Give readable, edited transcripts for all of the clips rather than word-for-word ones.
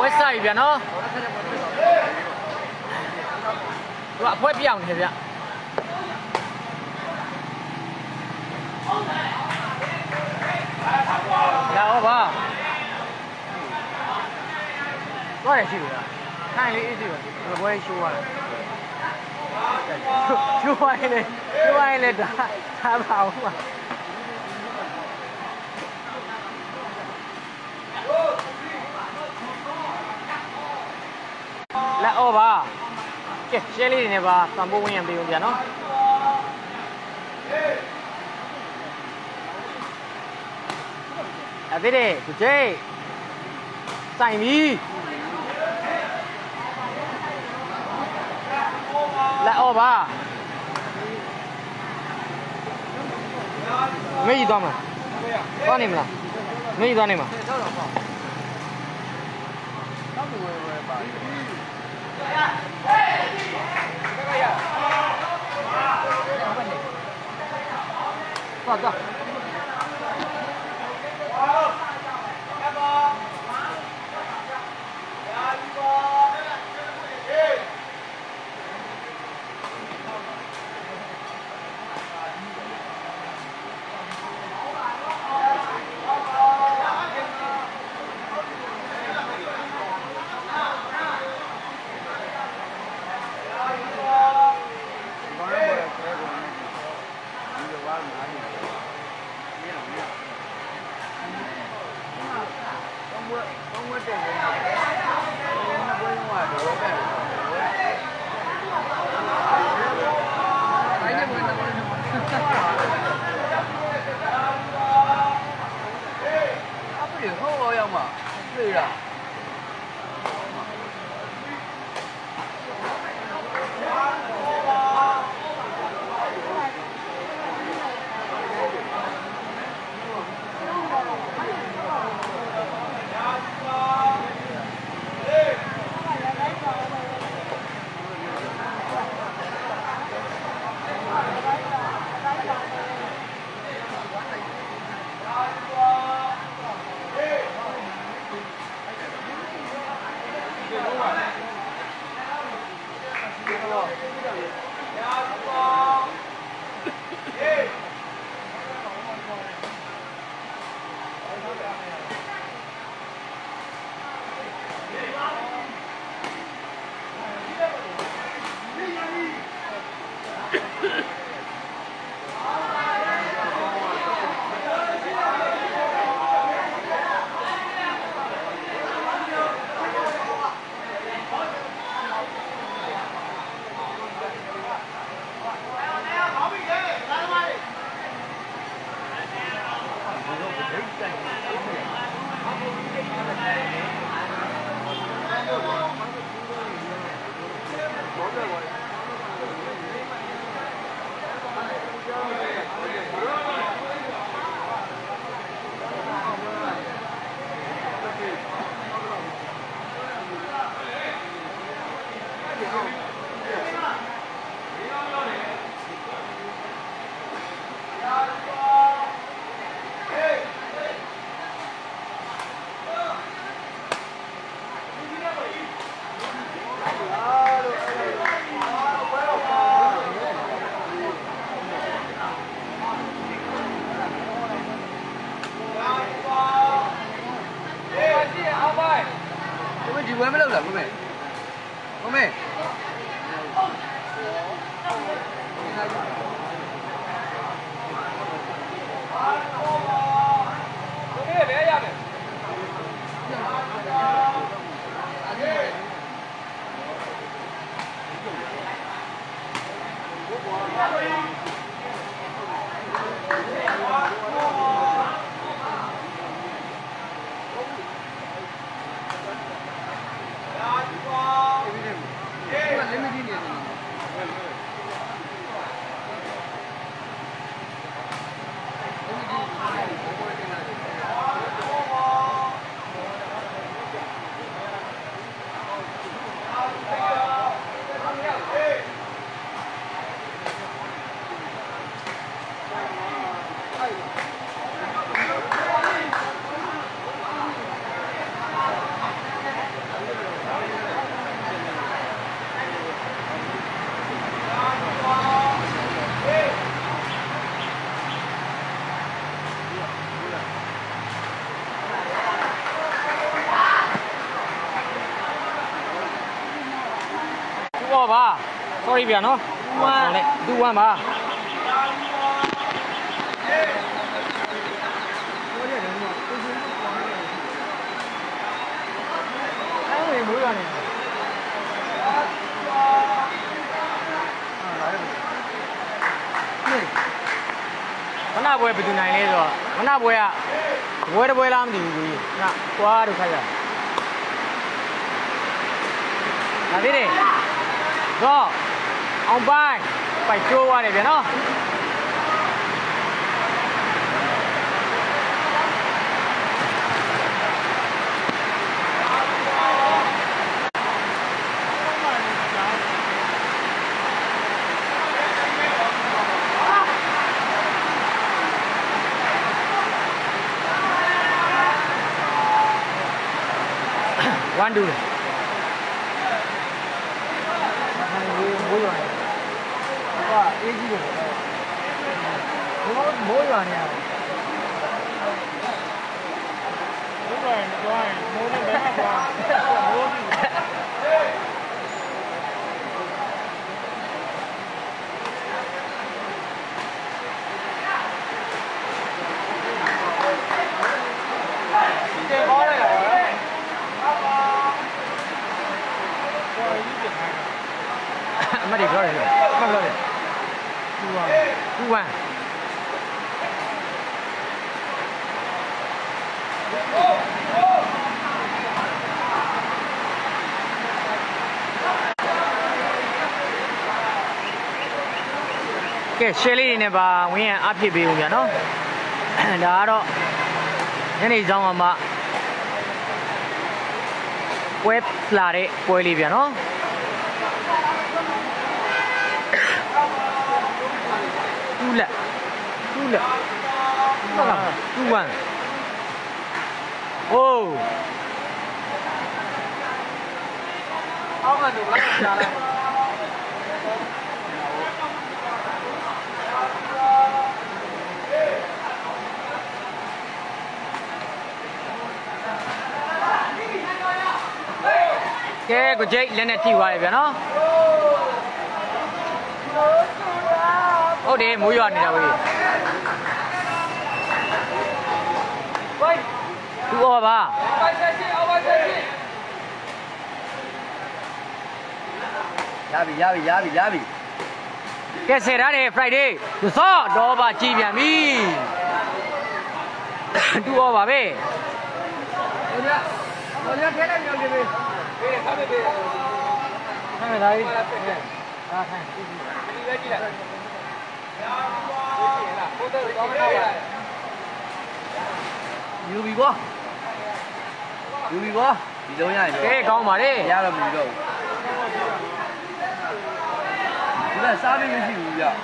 ပွဲစပြီဗျာနော်သူကအဖွဲပြောင်းနေဗျလာဟောပါသွားရရှိပြီလားထိုင်လေးအေးစီပါဒီပွဲရှိုးရတယ်ရှိုးရရင်လည်းဒါပါဦးပါလက်အော်ပါကဲရှဲလေးတွေနဲ့ပါပံပိုးဝင်းရံပေးဦးဗျာနော်အသေးတယ်သူကျိတ်စိုင်ပြီလက်အော်ပါမေးကြည့်သွားမလားသွားနေမလားမေးကြည့်သွားနေမှာသွားဒီဝဲမလုပ်လားကိုမေကိုမေဘယ်ရမယ် all ပါ sorry ဗျာနော်တူ1ပါအဲ့ဝင်မိုးရတယ်ခဏပွဲဘယ်သူနိုင်လဲဆိုတော့ခဏပွဲကဘွဲတစ်ပွဲလားမသိဘူးကြီးငါကွာတို့ခိုက်ရဒါသေးတယ်တော့အောင်ပိုင်းပိုက်ကျိုးသွားတယ်ဗျာနော်1 2မိုးရွာနေဟာအေးကြီးတယ်မိုးရွာနေရတယ်မိုးရွာနေတော့မိုးနဲ့ဘယ်မှာသွားမိုးကြီးတယ်ခေါ်လိုက်တာအမတ်တွေပြောတယ်အမတ်ပြောတယ်2-1ကဲရှယ်လေးတွေနဲ့ပါဝင်းရအဖြစ်ပေးဦးဗျာနော်ဒါကတော့ညနေဆောင်မှာပွဲလာတဲ့ပွဲလေးဗျာနော်2 လက်ဟုတ်လား2-1โอ้အောက်ကနေလာလာလာကဲကိုဂျိတ်လက်နဲ့ထိသွားတယ်ဗျာနော်ဟုတ်တယ်မိုးရွာနေတာဝေးသူ့ဩပါရပြီကဲဆယ်ထားတယ် Friday သူစောတော့ပါကြည်ပြန်ပြီသူ့ဩပါပဲ我家天天聊这边，他们这， 看看他，啊看， 你来几来？牛逼不？牛逼不？你怎么样？ 给搞嘛的？ 压了没有？你看啥东西牛逼啊？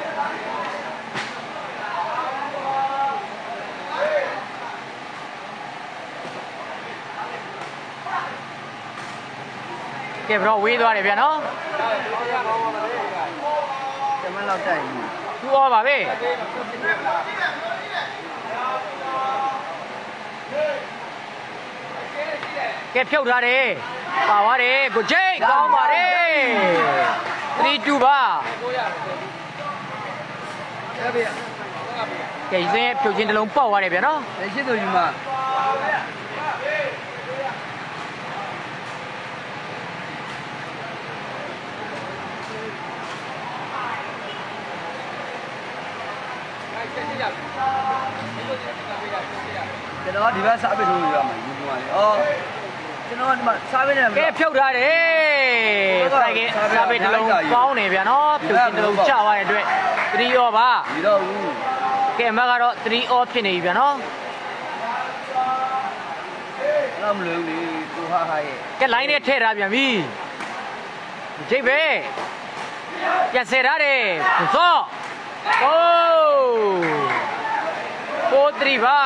ကဲဘရောဝေးသွားတယ်ဗျာနော်ကျမလောက်တိုက်ပြီသူ့ဩပါပဲကဲဖြုတ်ထားတယ်ပါသွားတယ်ကိုဂျိတ်ကောင်းပါတယ်3-2ပါကဲစင်းဖြုတ်ချင်းတစ်လုံးပေါက်သွားတယ်ဗျာနော်လက်ရှိဆိုယူမှာကျွန်တော်ဒီဘက်စားပစ်လို့ရမှာယူသွားတယ်။အော်ကျွန်တော်ဒီမှာစားပစ်နေတယ်ကဲဖြုတ်ထားတယ်စိုက်ကစားပစ်တစ်လုံးပေါင်းနေဗျာနော်ဖြုတ်ချင်းတစ်လုံးကျသွားတဲ့အတွက်3 all ပါဒီတော့ဘူးကဲအမကတော့3 all ဖြစ်နေပြီဗျာနော်အဲ့မလို့လေကိုဟာရဲ့ကဲ line နဲ့ထည့်ထားပြန်ပြီဂျိတ်ပဲပြန်ဆယ်ထားတယ်စောโอ้4-3ပါ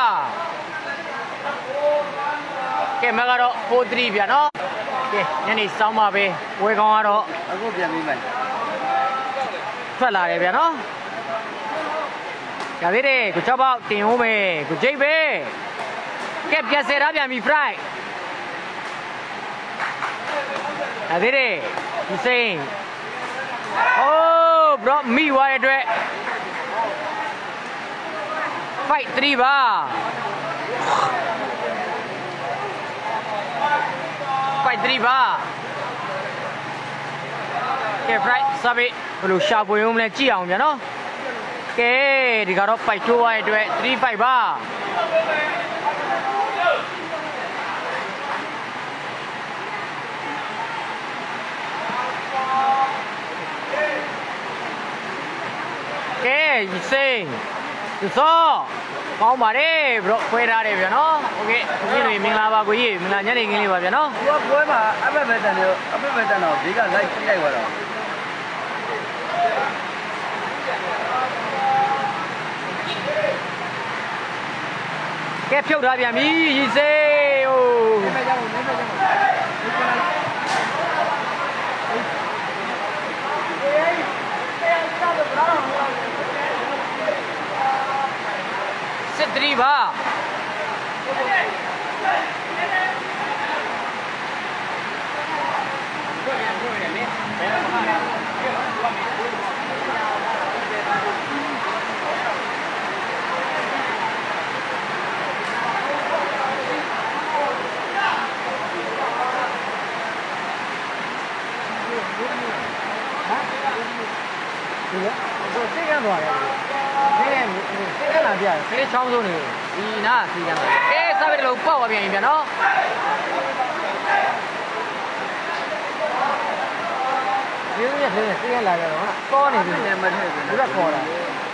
ကဲမကတော့4-3ဗျာနော်ကဲညနေစောင်းပါပဲဝဲကောင်းကတော့အခုပြန်ပြီးမယ်ထွက်လာတယ်ဗျာနော်ရသေးတယ်ကို6ပေါက်တင်ဦးမယ်ကိုဂျိတ်ပဲကဲပြန်ဆယ်ထားပြန်ပြီ fry ရသေးတယ်ဒီစိန် Oh, bro, me why do it? Fight 3 ba. Fight 3 ba. Okay, right, sabi, bro, sharp boy, umle chi aung bia no. Okay, di karo fight 2 why do it? 3-5 ba. Okay, you sing. You saw. Kau mari, bro, kau dah ada, no? Okay, ini ni mingla ba, kau ye, mingla ni ni ba, no? Kau apa betul ni? Apa betul ni? Jika like tidak kau. Okay, phiêu dah biar mi, you say. Oh. Setri ba. Saya kan buat. Saya kan nak dia. Saya cakap tu ni. Ina, saya kan. Sampai lupa apa yang ini, no? Dia ni saya kan lagi, no? Kau ni, bukan kau lah.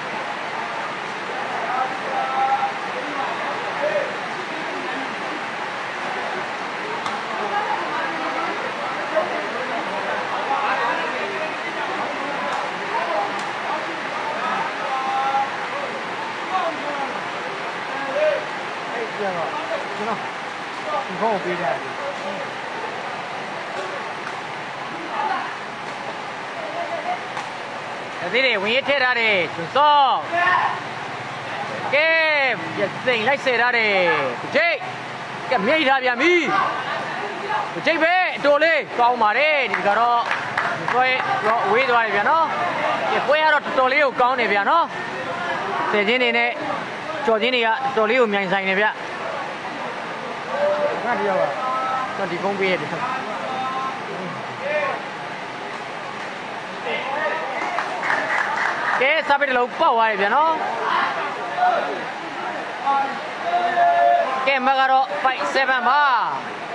Không bị đấy. Thế này mình hết ra đi, chúng so. Cái việc tình lấy xe ra đi, chơi. Cái mấy ra bây mi. Chơi về, đồ lên, câu mà đi, đi cái đó. Rồi, quay đuôi bây nó. Cái quay đó đồ liu câu này bây nó. Thế thế này này, cho thế này à, đồ liu miếng xanh này bây. Đi đâu à? Con đi công viên. Cái sao bây giờ lupa vậy vậy nó? Cái mà cái đó 5-7 ba.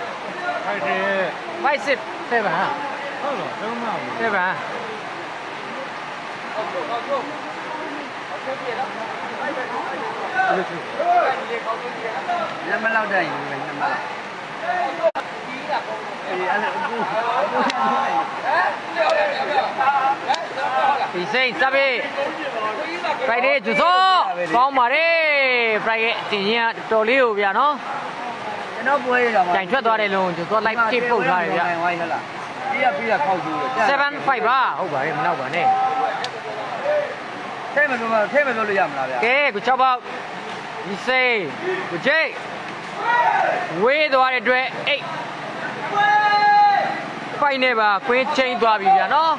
5-7 hả? 7. Năm bao lâu đây? Năm bao lâu? Thì xây sao đi? Phải đi chú số, con mà đi, phải chỉ nhá đồ liu vậy nó. Nó vui rồi mà. Chẳng chuyện đó đây luôn, chú số like keep phụ thôi vậy. 7-5 ba, không phải mình đâu phải nè. Thế mà tôi làm là. Okay, good job out. You say, good J. Way đó đây đuôi 8. Phải nè bà, quên change đó bị vậy nó.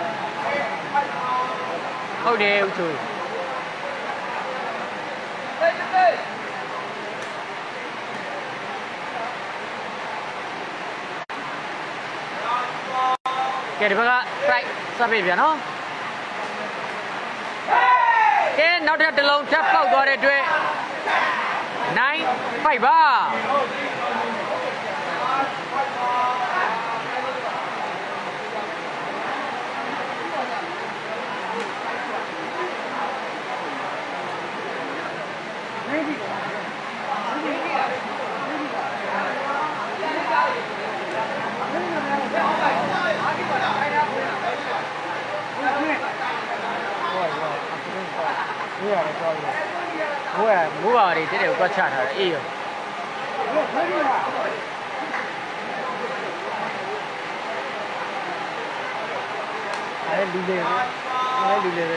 Không đều trời. Okay, di bawah right sampai dia no. Okay, now dia telung tap kau dua ada duit 9-5 ba. Mua vào thì thế đều có chặt hả? Yêu. Đây đi lên. Đây đi lên.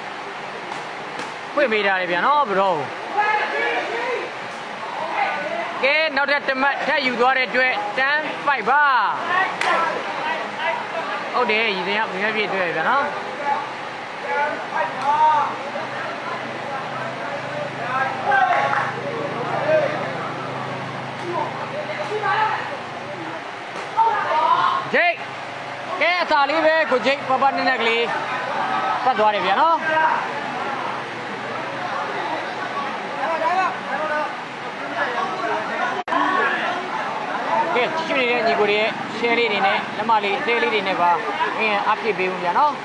Quên bị ra đây nó bro. ကဲနောက်ထပ်တစ်မှတ်ထပ်ယူသွားတဲ့အတွက်တန်း5ပါဟုတ်တယ်ရည်စင်ကမြဲပြည့်တွေ့ဗျာနော်ဂျိတ်ကဲအသာလေးပဲကိုဂျိတ်ပပနဲ့ကလေးပတ်သွားတယ်ဗျာနော်ကဲချွေနေတဲ့ညီကိုတွေရဲ့ share လေးတွေနဲ့လက်မလေးအသေးလေးတွေနဲ့ပါအင်းအပြည့်ပေးဦးဗျာနော်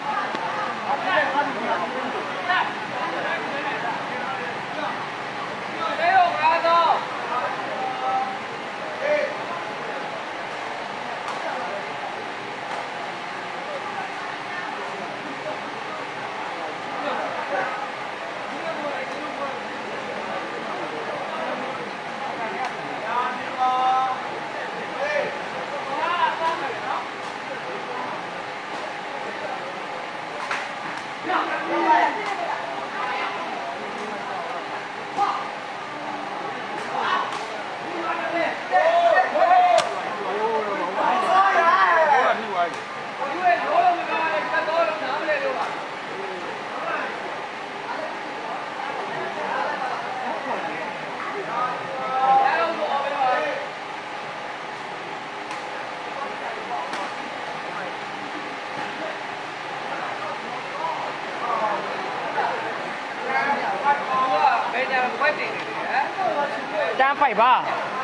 တန်း5ပါ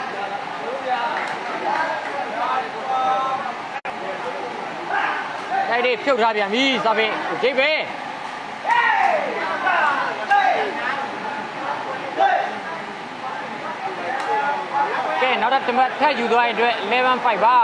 အဲ့ဒီဖြုတ်ထားပြန်ပြီစာပင်ဂျိတ်ပဲကဲနောက်တစ်မှတ်ထပ်ယူသွားရင်အတွက်11-5ပါ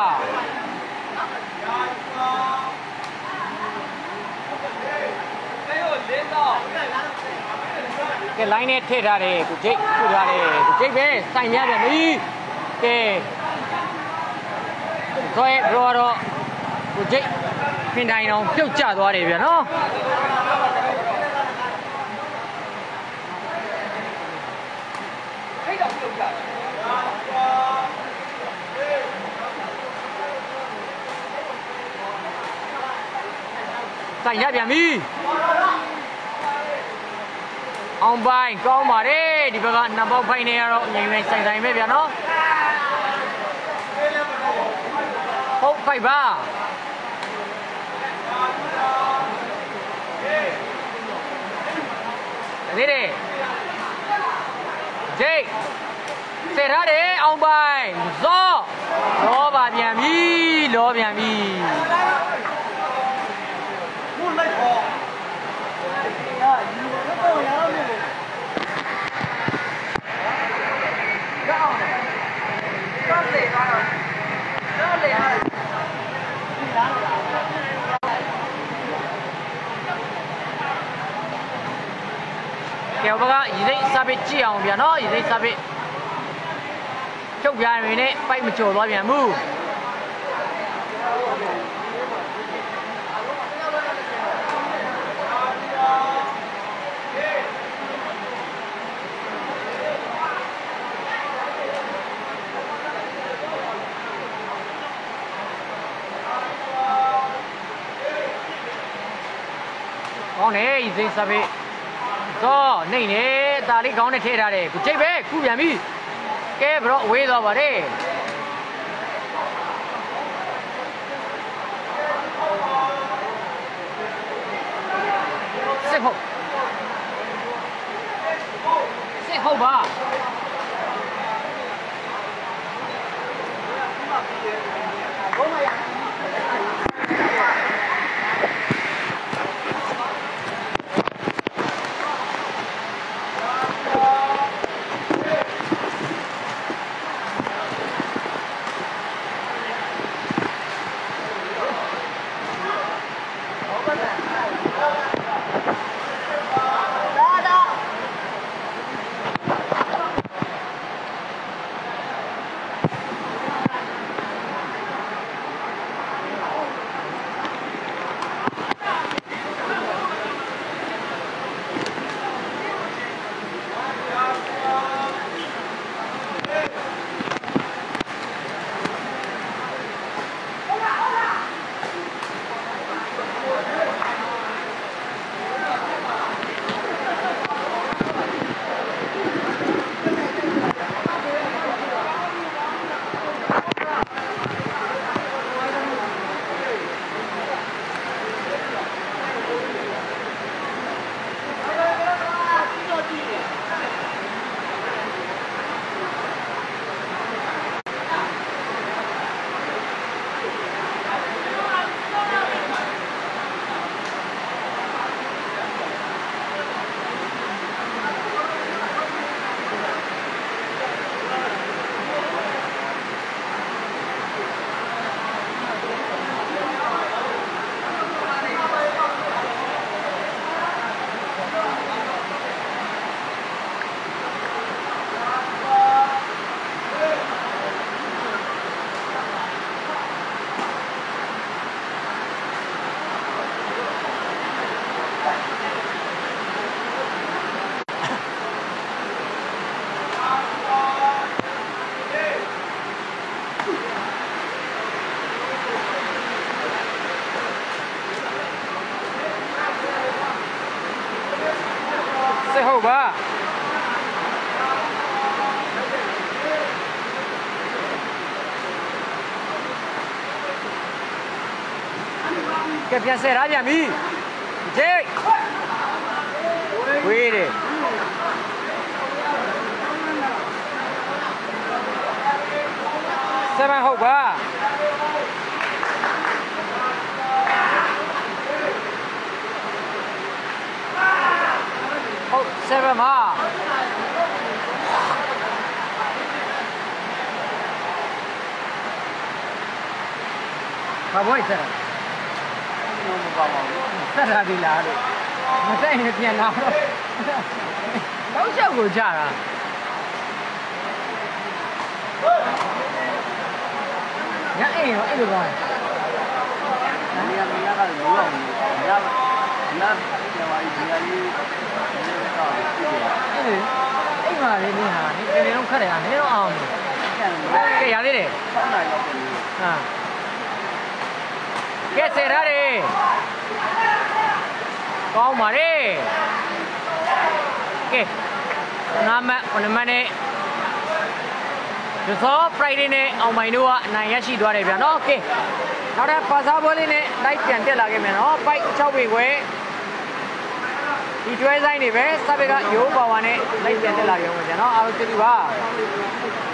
ကဲ line နဲ့ထည့်ထားတယ်ကိုဂျိတ်ထည့်ထားတယ်ကိုဂျိတ်ပဲစိုင်များပြန်ပြီကဲဆိုရင်တော့ကိုဂျိတ်ဖင်တိုင်းအောင်ပြုတ်ကျသွားတယ်ဗျာနော်အဲ့တော့ပြုတ်ကျစိုင်ရပြန်ပြီအောင်ပိုင်းကောင်းပါတယ်ဒီဘက်ကနှစ်ပေါက်ဖိုင်နေရတော့ငြိမ်ငြိမ်ဆိုင်ဆိုင်ပဲဗျာနော်ဟုတ်ဖိုက်ပါဒီလေဂျိတ်စက်ထားတယ်အောင်ပိုင်းဇောလောပါပြန်ပြီလောပြန်ပြီဘုန်းလိုက်ခေါ်ကဲဘာကရည်စိတ်စာပစ်ကြည့်အောင်ဗျာနော်ရည်စိတ်စာပစ်ချုပ်ပြရင်းနဲ့ပိုက်မချိုသွားပြန်ဘူးကောင်းတယ်ရည်စိတ်စာပစ်တော့နေနေဒါလေးကောင်းနဲ့ထည့်ထားတယ်ကိုကြိတ်ပဲခုပြန်ပြီကဲဘရောဝေးသွားပါတယ်စစ်ဟုတ်ပါဘုံမရကစစ်ဟုတ်ပါကဲပြန်ဆယ်ထားပြန်ပြီဂျိတ်ဝေးတယ်7ဟုတ်ပါဟုတ်7ပါဘာဘွိုင်းဆက်မပါပါဘူးဆက်ထားပြီလားလို့မဆက်ရင်ပြန်လာတော့တောက်လျှောက်ကိုကြတာညအိမ်ရောအဲ့လိုကောင်းတယ်နေရာကလိုအောင်ညပြန်ပါဒီဟာကြီးအဲ့မှာလေးနေဟာနေတကယ်တော့ခက်တယ်ကနေတော့အောင်ကဲရသေးတယ် 7နိုင်တော့ပြီဟာကဲဆယ်ထားတယ်ကောင်းပါလေကဲ9မှတ်9မှတ်နဲ့ဒီစော Friday နဲ့အောင်ပိုင်တို့ကအနိုင်ရရှိသွားတယ်ဗျာနော်ကဲနောက်ထပ်ပါစားပွဲလေးနဲ့လိုက်ပြန်တက်လာခဲ့မယ်နော်ပိုက်6ပေခွဲဒီတွဲဆိုင်တွေပဲစပက်ကရိုးပါဝါနဲ့လိုက်ပြန်တက်လာရုံပဲဗျာနော်အားလုံးကျေးဇူးပါ